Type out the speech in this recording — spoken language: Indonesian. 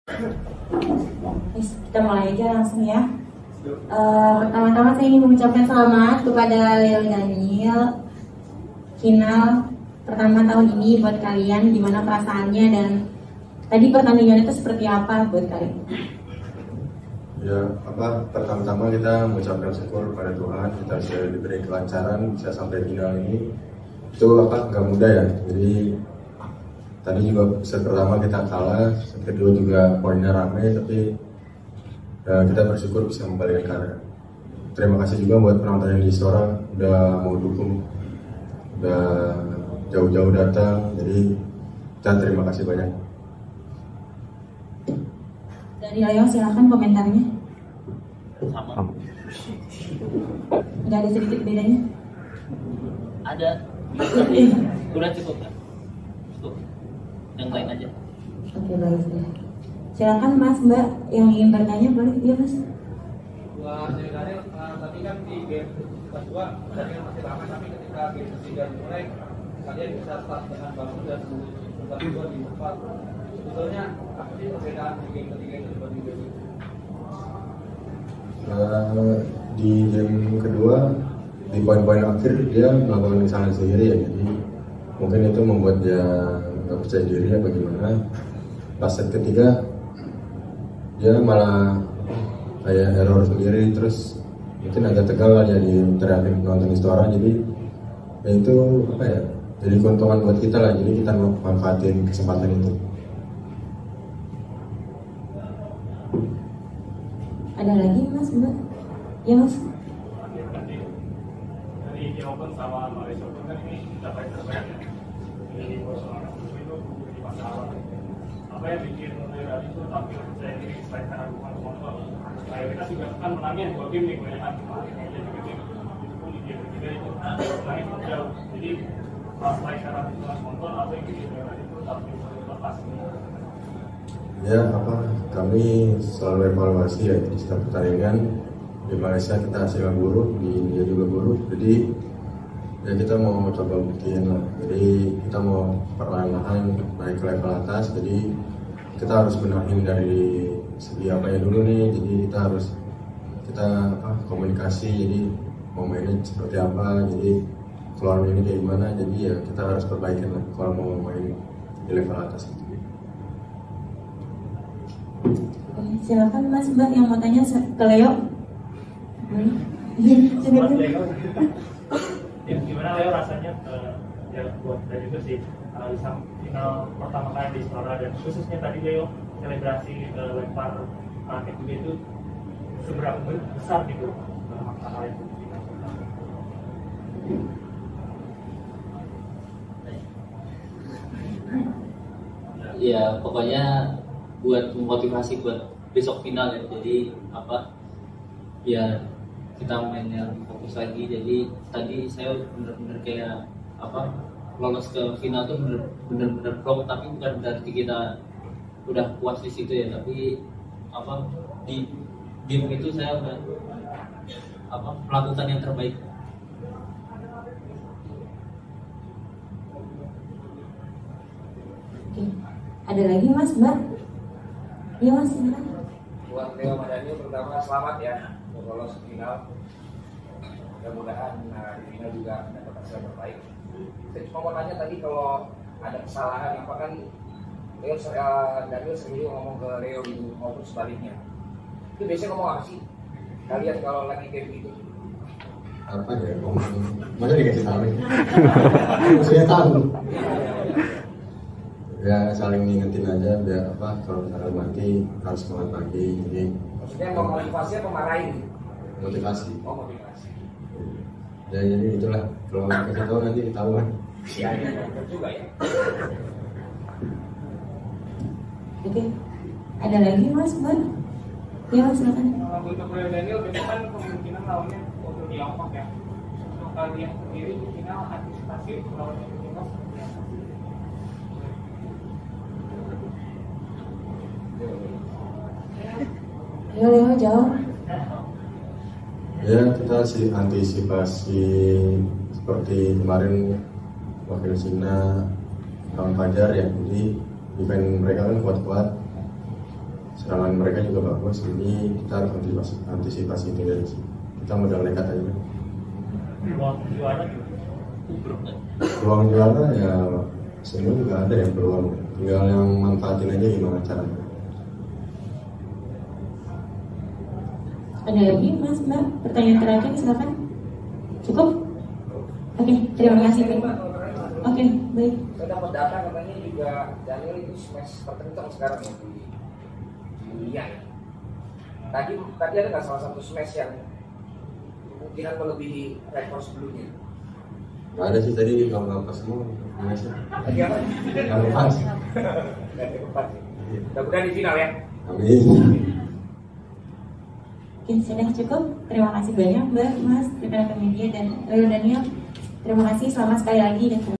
Kita mulai aja langsung ya. Pertama-tama saya ingin mengucapkan selamat kepada Leo Daniel final pertama tahun ini buat kalian. Gimana perasaannya dan tadi pertandingan itu seperti apa buat kalian? Ya, pertama-tama kita mengucapkan syukur pada Tuhan kita sudah diberi kelancaran bisa sampai final ini. Itu nggak mudah ya. Jadi tadi juga set pertama kita kalah, set kedua juga poinnya rame, tapi kita bersyukur bisa membalikkan keadaan. Terima kasih juga buat penonton yang di Istora udah mau dukung, udah jauh-jauh datang. Jadi kita terima kasih banyak. Dari Leo silahkan komentarnya. Sama. Nggak ada sedikit bedanya? Ada. Udah cukup kan? Cukup. Yang lain aja. Oke, baik. Silakan Mas, Mbak yang ingin bertanya boleh. Iya Mas. Buat Daniel, tadi kan di game kedua Daniel masih lama, tapi ketika game ketiga dimulai kalian bisa start dengan bagus dan membuat gol di depan. Sebetulnya apa sih perbedaan di game ketiga itu dibanding game itu? Di game kedua di poin-poin akhir dia melakukan kesalahan sendiri ya, jadi mungkin itu membuat dia nggak percaya diri apa gimana. Pas set ketiga dia malah kayak error sendiri, terus mungkin agak tegal lah ya di teriakin penonton Istora. Jadi ya itu apa ya, jadi keuntungan buat kita lah, jadi kita manfaatin kesempatan itu. Ada lagi Mas, Mbak? Ya Mas. Dari jawaban sama Malaysia kan ini dapat terbaik ya. Jadi Barcelona itu di masalah. Apa yang bikin dari itu tampil saya ini selain karena dukungan sponsor. Mayoritas juga kan menangnya 2 game nih kebanyakan. Jadi game itu pun di game ketiga itu menangnya cukup jauh. Jadi selain karena dukungan sponsor apa yang bikin dari itu tampil lepas. Ya kami selalu evaluasi ya di setiap pertandingan. Di Malaysia kita hasilnya buruk, di India juga buruk, jadi ya kita mau coba buktiin lah. Jadi kita mau perlahan-lahan naik ke level atas, jadi kita harus benahin dari segi apanya dulu nih. Jadi kita komunikasi, jadi mau mainnya seperti apa, jadi keluar ini kayak gimana, jadi ya kita harus perbaikin lah kalau mau main di level atas. Silakan Mas, Mbak yang mau tanya ke Leo. Buat Leo, gimana Leo rasanya ya buat dan juga sih bisa final pertama kali di Istora, dan khususnya tadi Leo selebrasi lempar raket juga itu seberapa besar gitu makna hal itu? Ya pokoknya buat memotivasi buat besok final ya. Jadi ya kita mainnya lebih fokus lagi. Jadi tadi saya benar-benar kayak lolos ke final tuh benar-benar plong, tapi bukan berarti kita udah puas di situ ya, tapi di game itu saya udah melakukan yang terbaik. Oke. Ada lagi Mas, Mbak? Iya Mas, silakan. Buat Leo sama Daniel, pertama selamat ya untuk lolos ke final. Mudah-mudahan di final juga dapat hasil terbaik. Saya cuma mau tanya tadi kalau ada kesalahan apa kan Daniel sendiri ngomong ke Leo gitu maupun sebaliknya. Itu biasanya ngomong apa sih kalian kalau lagi kayak gitu? Apa ya ngomong? Masa dikasih tahu? Saya tahu. Ya saling ngingetin aja biar kalau misalnya mati harus semangat lagi. Jadi maksudnya mau motivasi atau marahin? Motivasi. Oh, motivasi. Ya jadi itulah, kalau kasih tahu nanti ketahuan. Iya, betul juga ya. Oke. Ada lagi Mas, Mbak? Ya Mas, silakan. Untuk Leo Daniel besok kan kemungkinan lawannya waktu Tiongkok ya. Untuk kalian sendiri di final antisipasi lawannya Tiongkok seperti apa? Leo jawab. Ya kita sih antisipasi seperti kemarin wakil Cina lawan Fajar ya. Jadi event mereka kan kuat-kuat. serangan mereka juga bagus. Ini kita harus antisipasi itu dari sini. Kita modal nekat aja. Peluang juara Peluang juara ya semua juga ada yang peluang, tinggal yang manfaatin aja gimana caranya. Ada lagi Mas Mbak pertanyaan terakhir silakan. Cukup? Oke, terima kasih. Oke, baik. Saya dapat data katanya juga Daniel itu smash terkencang sekarang ya di dunia ya. Tadi ada nggak salah satu smash yang kemungkinan melebihi rekor sebelumnya? Ada sih tadi kalau nggak pas semua Indonesia. Tadi apa? Nggak pas. Nggak tepat. Mudah-mudahan di final ya. Amin. Oke, sudah cukup. Terima kasih banyak Mbak, Mas, rekan-rekan media dan Leo Daniel. Terima kasih, selamat sekali lagi dan